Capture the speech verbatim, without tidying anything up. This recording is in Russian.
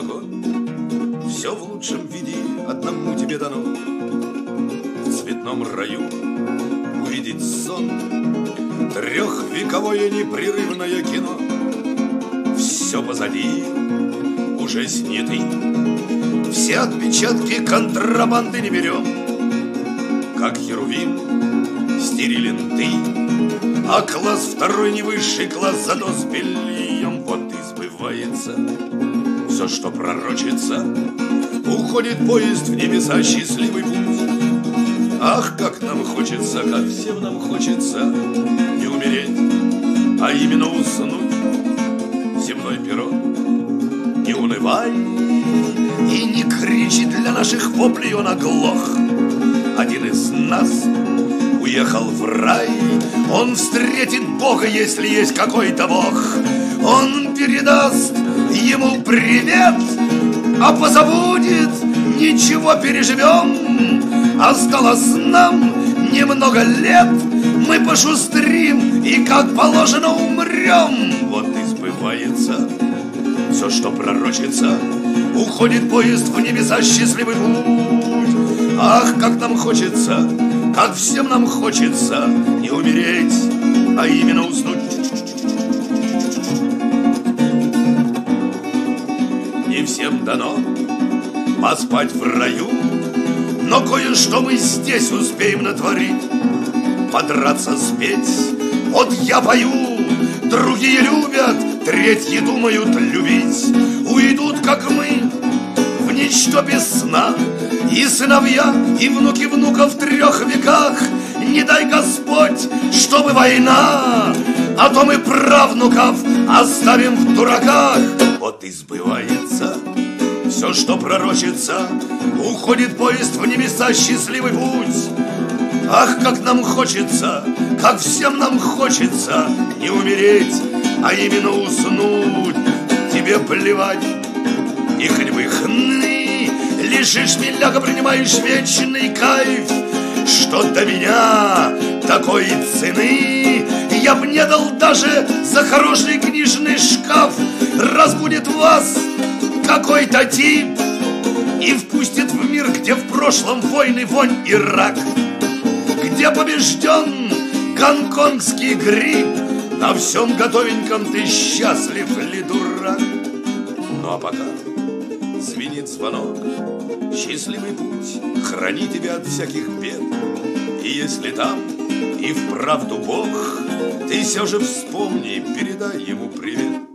вагон. Все в лучшем виде одному тебе дано. В цветном раю увидеть сон, трехвековое непрерывное кино. Все позади, уже сняты, все отпечатки контрабанды не берем. Как херувим стерилен ты, а класс второй не высший класс, зато с бельем. Вот и сбывается все, что пророчится. Уходит поезд в небеса, счастливый путь. Ах, как нам хочется, как всем нам хочется не умереть, а именно уснуть. Земной перрон, не унывай и не кричи, для наших воплей он оглох. Один из нас уехал в рай, он встретит Бога, если есть какой-то Бог. Он передаст ему привет, а позабудет, ничего, переживем. Осталось нам немного лет, мы пошустрим и как положено умрем. Вот и сбывается все, что пророчится. Уходит поезд в небеса, счастливый путь. Ах, как нам хочется, как всем нам хочется не умереть, а именно уснуть. Не всем дано поспать в раю, но кое-что мы здесь успеем натворить. Подраться, спеть, вот я пою, другие любят, третьи думают любить. Уйдут, как мы, в ничто без сна, и сыновья, и внуки внуков в трех веках. Не дай Господь, чтобы война, а то мы правнуков оставим в дураках. Вот и сбывается все, что пророчится. Уходит поезд в небеса, счастливый путь. Ах, как нам хочется, как всем нам хочется не умереть, а именно уснуть. Тебе плевать, и хоть бы хны, лежишь, миляга, принимаешь вечный кайф. Что до меня такой цены я б не дал даже за хороший книжный шкаф. Разбудит вас какой-то тип и впустит в мир, где в прошлом войны, вонь и рак, где побежден гонконгский грипп. На всем готовеньком ты счастлив ли, дурак? Ну а пока звенит звонок, счастливый путь, храни тебя от всяких бед. И если там и вправду Бог, ты все же вспомни, передай ему привет.